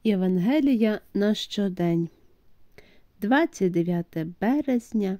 Євангелія на щодень. 29 березня.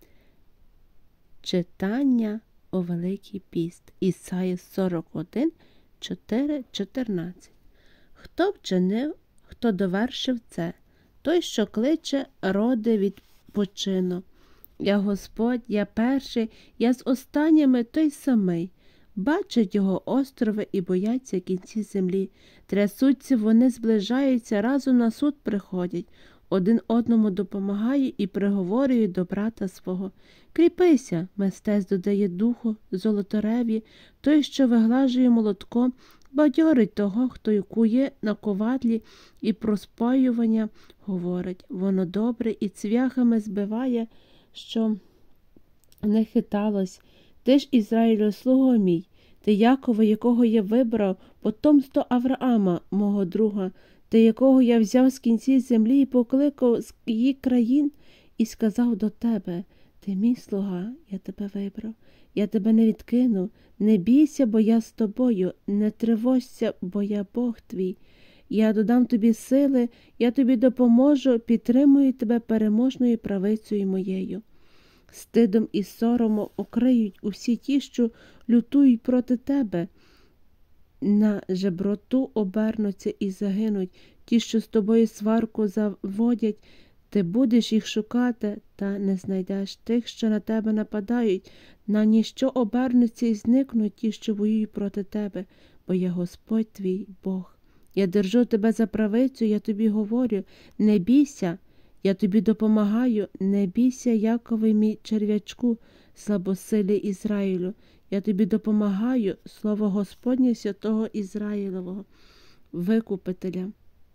Читання у Великий піст. Ісая 41, 4-14. Хто вчинив, хто довершив це? Той, що кличе роди відпочину. Я Господь, я перший, я з останніми той самий. Бачать його острови і бояться кінці землі. Трясуться вони, зближаються, разом на суд приходять. Один одному допомагає і приговорює до брата свого. Кріпися, мистець додає духу, золотореві, той, що виглажує молотком, бадьорить того, хто кує на ковадлі і про споювання говорить. Воно добре і цвяхами збиває, що не хиталось. Ти ж, Ізраїлю, слуго мій, ти Якова, якого я вибрав, потомство Авраама, мого друга, ти, якого я взяв з кінців землі і покликав з її країн, і сказав до тебе: ти мій слуга, я тебе вибрав, я тебе не відкину, не бійся, бо я з тобою, не тривожся, бо я Бог твій. Я додам тобі сили, я тобі допоможу, підтримую тебе переможною правицею моєю. Стидом і соромом окриють усі ті, що лютують проти тебе. На жеброту обернуться і загинуть ті, що з тобою сварку заводять. Ти будеш їх шукати, та не знайдеш тих, що на тебе нападають. На ніщо обернуться і зникнуть ті, що воюють проти тебе, бо я Господь твій Бог. Я держу тебе за правицю, я тобі говорю: не бійся, я тобі допомагаю, не бійся, Якове мій черв'ячку, слабосилі Ізраїлю. Я тобі допомагаю, слово Господнє святого Ізраїлового, Викупителя.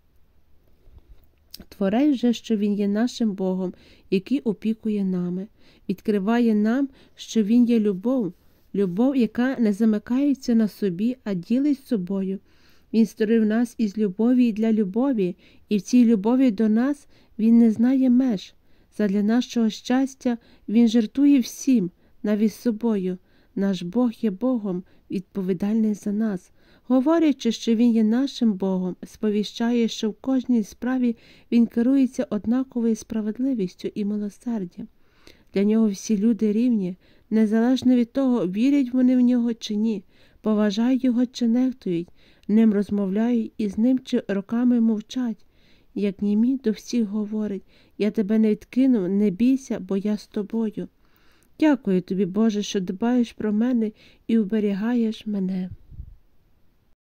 Творець же, що Він є нашим Богом, який опікує нами, відкриває нам, що Він є любов, любов, яка не замикається на собі, а ділить собою. Він створив нас із любові і для любові, і в цій любові до нас Він не знає меж. Задля нашого щастя Він жертвує всім, навіть собою. Наш Бог є Богом, відповідальний за нас. Говорячи, що Він є нашим Богом, сповіщає, що в кожній справі Він керується однаковою справедливістю і милосердям. Для Нього всі люди рівні, незалежно від того, вірять вони в Нього чи ні, поважають Його чи нехтують, ним розмовляють і з Ним чи роками мовчать. Як німі до всіх говорить: я тебе не відкину, не бійся, бо я з тобою. Дякую тобі, Боже, що дбаєш про мене і оберігаєш мене.